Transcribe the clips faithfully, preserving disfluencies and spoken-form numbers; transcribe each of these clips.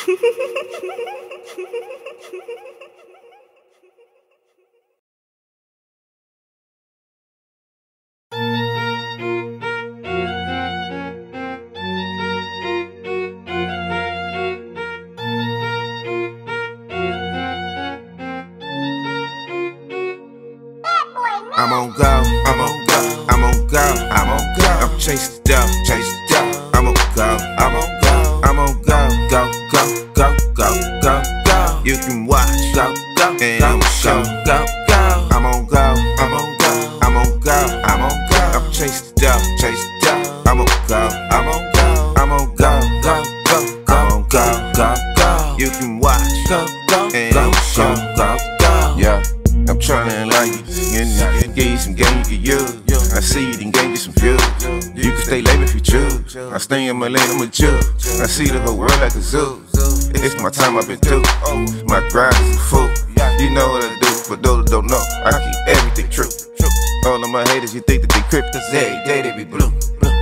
I'm on go, I'm on go, I'm on go, I'm on go. I'm chasing down, chasing down. I'm on go, I'm on go, I'm on go, go, go, go, go, go, go. You can watch, go, go, and I'm go, go, go. I'm on go, I'm on go, I'm on go, I'm on go. I'm chasing down, chasing down. I'm on go, I'm on go, I'm on go, go, go, go, go, go, go. You can watch, go, go, and I'm go, go, go. Yeah. I'm tryna like you, and give you some game you can use. I see you, then gave you some views. You can stay late if you choose. I stay in my lane, I'm a Jew. I see the whole world like a zoo. It's my time I've been through. My grind is a fool. You know what I do, but those that don't know, I keep everything true. All of my haters, you think that they crip, cause every day they be blue.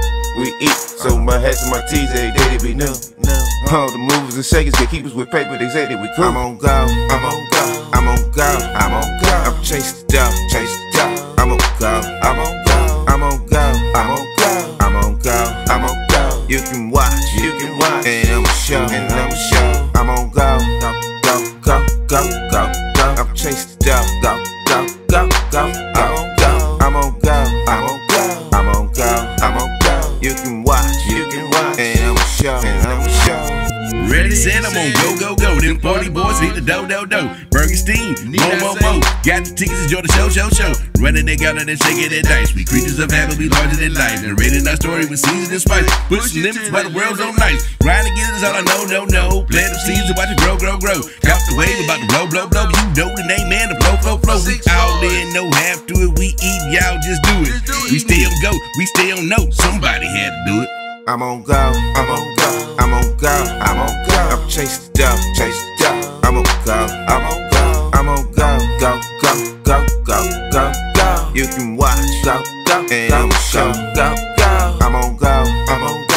We eat, so my hats and my tees, every day they be new. All the movers and shakers get keepers with paper, they say that we cool. I'm on go, I'm on go, I'm on go, I'm on go. I'm chasing down, chasing down. I'm on go, I'm on go, I'm on go, I'm on go, I'm on go, I'm on go. You can watch, you can watch, and I'm a show, and I'm a show. I'm on go, go, go, go, go, go, go. I'm chasing down, go, go, go, go, go. I'm on go, I'm on go, I'm on go, I'm on go. You can watch, you can watch, and I'm a show, and I'm a show. Ready, set, I'm on go, go, go. Them party boys hit the do, do, do. Burger Steam, mo, mo, mo. Got the tickets, enjoy the show, show, show. Running they got it and shaking it dice. We creatures of habit, we larger than life. Narrating our story with season and spice. Pushing limits while the world's on nice. Grinding get is all I know, no, no. Plant the seeds and watch it grow, grow, grow. Count the wave about to blow, blow, blow. You know the name, man, the flow, flow, flow. We all in, no half to it. We eat, y'all just do it. We stay on go, we stay on note. Somebody had to do it. I'm on go, I'm on go, I'm on go, I'm on go. I'm chasing down, chasing down. I'm on go, I'm on go, I'm on go, go, go, go, go, go, go. You can watch, go, go, and I'm a show, go, go. I'm on go, I'm on go.